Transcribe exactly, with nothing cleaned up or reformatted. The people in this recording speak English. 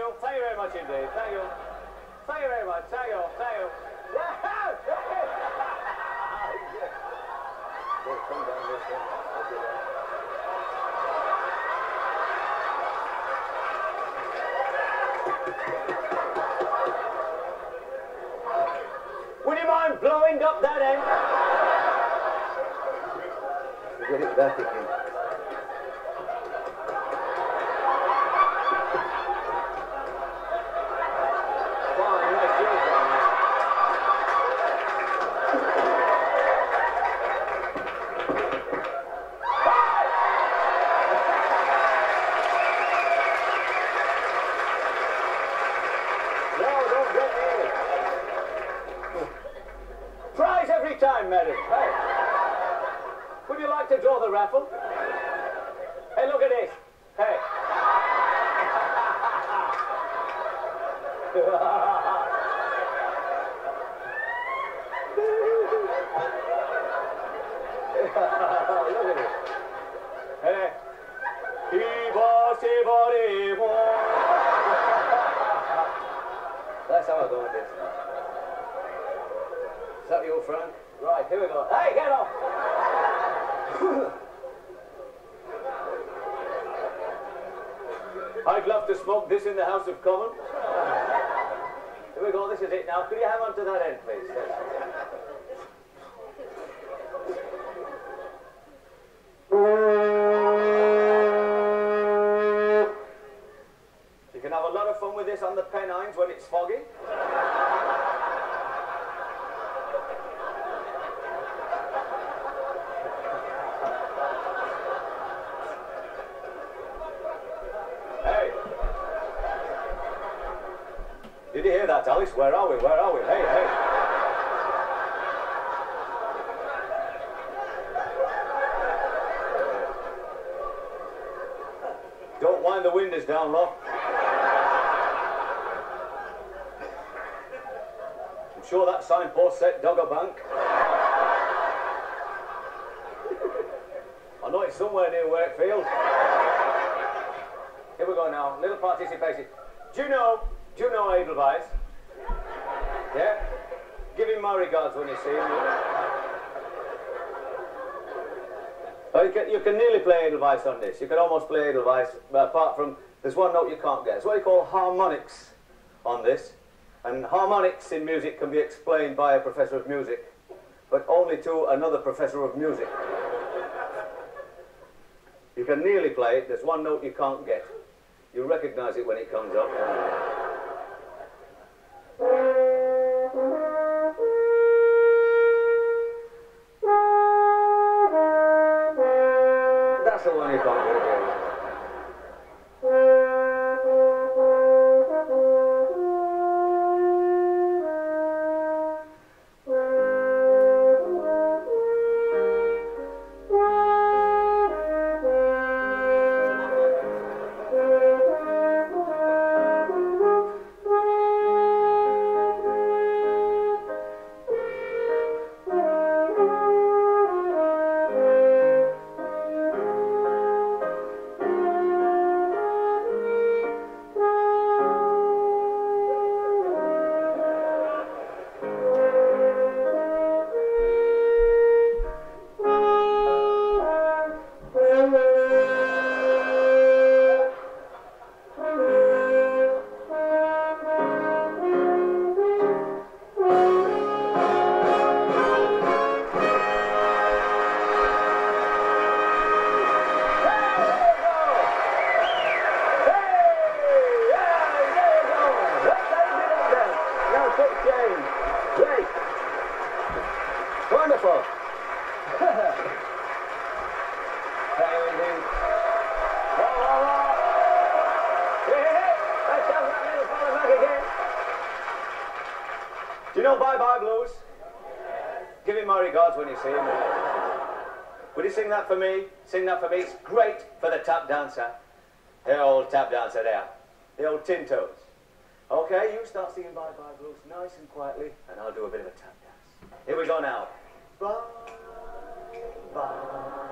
you. Thank you very much indeed. Thank you. Thank you very much. Thank you. Thank you. Come down this way. Would you mind blowing up that end? Get it back again. Fine, nice job down there. No, don't get near it. Prize every time, madam. Hey. Would you like to draw the raffle? Hey, look at this. Hey. Look at it. Hey. That's how I go with this. Is that you, Frank? Right, here we go. Hey, get off! I'd love to smoke this in the House of Commons. Here we go, this is it now. Could you hang on to that end, please? Yes. You can have a lot of fun with this on the Pennines when it's foggy. Did you hear that, Alice? Where are we? Where are we? Hey, hey. Don't wind the windows down, love. I'm sure that signpost said Dogger Bank. I know it's somewhere near Wakefield. Here we go now. Little participation. Do you know? Do you know Edelweiss? Yeah? Give him my regards when you see him. Oh, you, can, you can nearly play Edelweiss on this. You can almost play Edelweiss, but apart from, there's one note you can't get. It's what you call harmonics on this. And harmonics in music can be explained by a professor of music, but only to another professor of music. You can nearly play it. There's one note you can't get. You recognize it when it comes up. That's the one you can't get again. Wonderful. Do you know Bye Bye Blues? Give him my regards when you see him. Would you sing that for me? Sing that for me. It's great for the tap dancer. The old tap dancer there. The old tin toes. Okay, you start singing Bye Bye Blues nice and quietly, and I'll do a bit of a tap dance. Here we go now. Bye, bye.